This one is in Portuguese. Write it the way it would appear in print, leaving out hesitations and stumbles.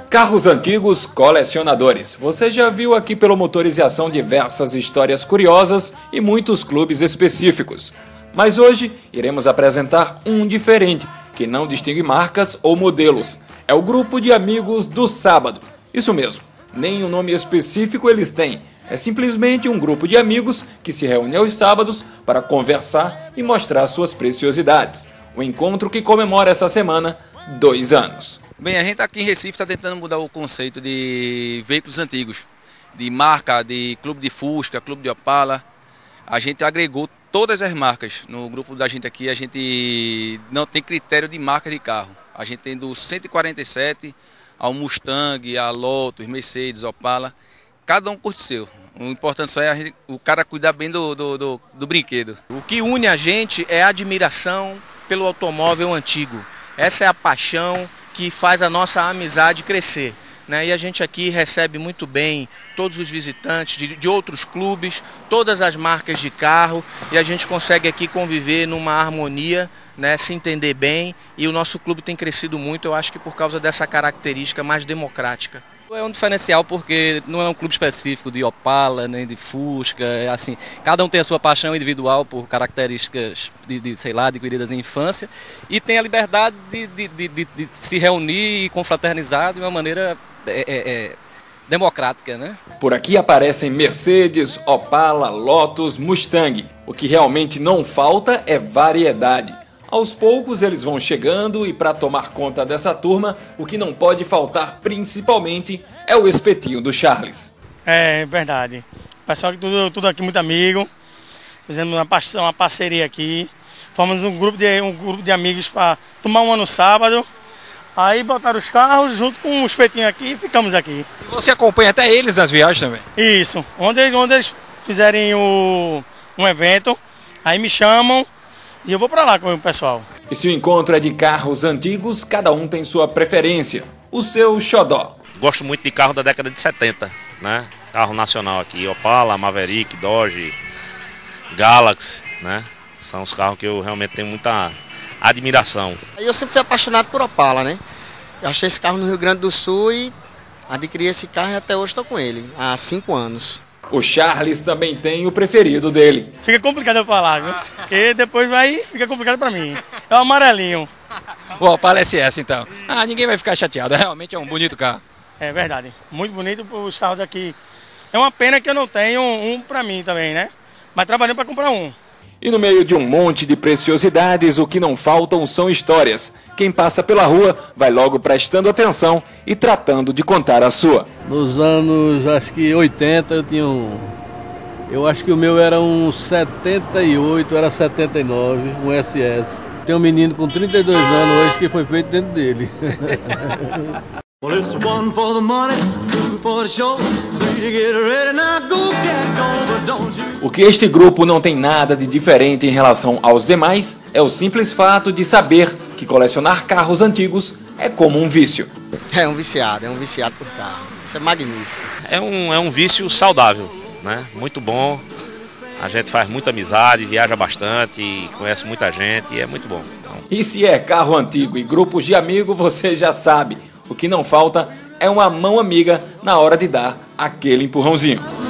Carros antigos colecionadores. Você já viu aqui pelo Motorização diversas histórias curiosas e muitos clubes específicos. Mas hoje iremos apresentar um diferente, que não distingue marcas ou modelos. É o Grupo de Amigos do Sábado. Isso mesmo, nem um nome específico eles têm. É simplesmente um grupo de amigos que se reúne aos sábados para conversar e mostrar suas preciosidades. O encontro que comemora essa semana 2 anos. Bem, a gente aqui em Recife está tentando mudar o conceito de veículos antigos, de marca, de clube de Fusca, clube de Opala. A gente agregou todas as marcas. No grupo da gente aqui, a gente não tem critério de marca de carro. A gente tem do 147 ao Mustang, a Lotus, Mercedes, Opala. Cada um curte o seu. O importante só é o cara cuidar bem do brinquedo. O que une a gente é a admiração pelo automóvel antigo. Essa é a paixão que faz a nossa amizade crescer, né? E a gente aqui recebe muito bem todos os visitantes de outros clubes, todas as marcas de carro, e a gente consegue aqui conviver numa harmonia, né? Se entender bem, e o nosso clube tem crescido muito, eu acho que por causa dessa característica mais democrática. É um diferencial porque não é um clube específico de Opala, nem de Fusca, é assim, cada um tem a sua paixão individual por características de queridas em infância, e tem a liberdade de se reunir e confraternizar de uma maneira democrática, né? Por aqui aparecem Mercedes, Opala, Lotus, Mustang. O que realmente não falta é variedade. Aos poucos eles vão chegando e para tomar conta dessa turma, o que não pode faltar principalmente é o espetinho do Charles. É verdade. O pessoal tudo aqui muito amigo, fizemos uma parceria aqui. Fomos um grupo de amigos para tomar uma no sábado. Aí botaram os carros junto com o espetinho aqui e ficamos aqui. E você acompanha até eles nas viagens também? Isso. Onde eles fizerem um evento, aí me chamam. E eu vou para lá com o pessoal. E se o encontro é de carros antigos, cada um tem sua preferência, o seu xodó. Gosto muito de carro da década de 70, né? Carro nacional aqui, Opala, Maverick, Dodge, Galaxy, né? São os carros que eu realmente tenho muita admiração. Eu sempre fui apaixonado por Opala, né? Eu achei esse carro no Rio Grande do Sul e adquiri esse carro e até hoje estou com ele, há 5 anos. O Charles também tem o preferido dele. Fica complicado eu falar, viu? Porque depois fica complicado pra mim. É o amarelinho. O Opala SS então. Ninguém vai ficar chateado, realmente é um bonito carro. É verdade, muito bonito os carros aqui. É uma pena que eu não tenho um pra mim também, né? Mas trabalhando pra comprar um. E no meio de um monte de preciosidades, o que não faltam são histórias. Quem passa pela rua vai logo prestando atenção e tratando de contar a sua. Nos anos, acho que 80, eu tinha eu acho que o meu era um 78, era 79, um SS. Tem um menino com 32 anos hoje que foi feito dentro dele. O que este grupo não tem nada de diferente em relação aos demais é o simples fato de saber que colecionar carros antigos é como um vício. É um viciado por carro. Isso é magnífico. É um vício saudável, né? Muito bom. A gente faz muita amizade, viaja bastante, conhece muita gente e é muito bom. E se é carro antigo e grupos de amigos, você já sabe. O que não falta é uma mão amiga na hora de dar aquele empurrãozinho.